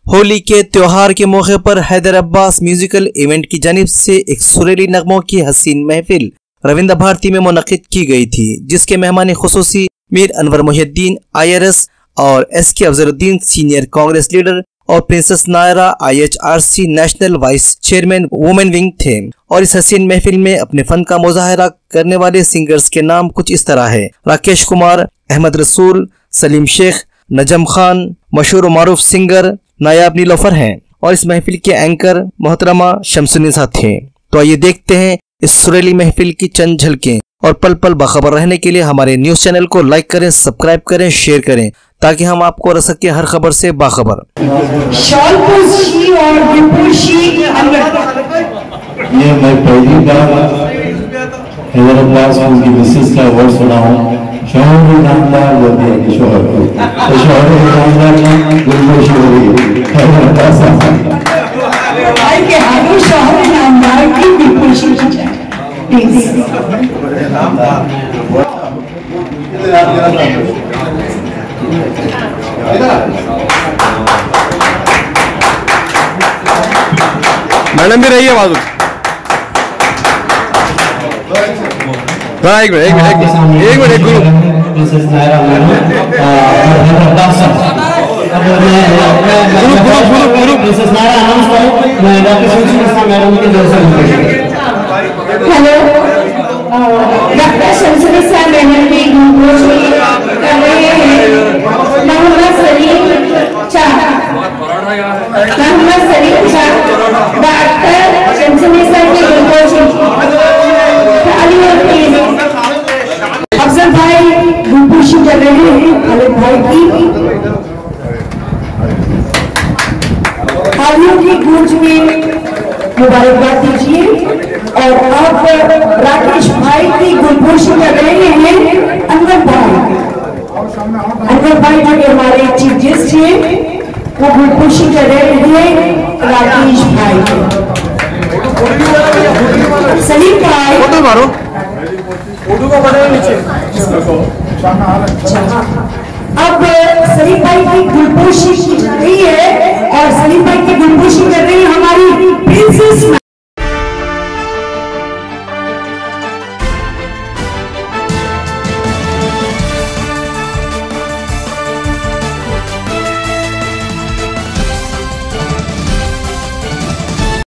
होली के त्योहार के मौके पर हैदर अब्बास म्यूजिकल इवेंट की जानिब से एक सुरीली नगमों की हसीन महफिल रविंद्र भारती में मुनक़िद की गई थी, जिसके मेहमान खुसूसी मीर अनवर मुहिद्दीन IRS और SK Afzaruddin senior Congress leader और princess Naira IHRC national vice chairman women wing थे। और इस हसीन महफिल में अपने फन का मुजाहरा करने वाले सिंगर्स के नाम कुछ इस तरह है: राकेश कुमार, अहमद रसूल, सलीम शेख, नजम खान, मशहूर और मारूफ सिंगर नायाब नीलोफर हैं और इस महफिल के एंकर मोहतरमा शमसुन्निसा थे। तो आइए देखते हैं इस सुरीली महफिल की चंद झलकें। और पल पल बाखबर रहने के लिए हमारे न्यूज चैनल को लाइक करें, सब्सक्राइब करें, शेयर करें, ताकि हम आपको रह सके हर खबर से बाखबर। ये मैं पहली बार हैदर अब्बास की मिसेस का अवार्ड सुना हूँ। शोहर भी नामदार बोलते हैं कि शोहर को, तो शोहर भी नामदार ना गुलबो शोहरी हैदर अब्बास भाई के हाथों शोहर नामदार की बिल्कुल शिक्षा मैडम भी रही है बाजू। एक मिनट गुरु हेलो, डॉक्टर शमसुन्निसा मैडम भी कर रहे हैं। मोहम्मद सलीम शाह, डॉक्टर शमसुन्निसा की अफजल भाई गुलपोशी कर रहे हैं। खालिद भाई की हालियों की गूंज में मुबारकबाद दीजिए। और अब राकेश भाई की गुलपोशी कर रहे हैं अनवर भाई। अनवर भाई जो कि हमारे चीफ गेस्ट हैं, वो गुलपोशी कर रहे हैं राकेश भाई। सलीम भाई फोटो मारो, फोटो को बढ़ाओ नीचे। अब सलीम भाई की गुलपोशी की जा रही है और सलीम भाई की गुलपोशी कर रही है हमारी प्रिंसेस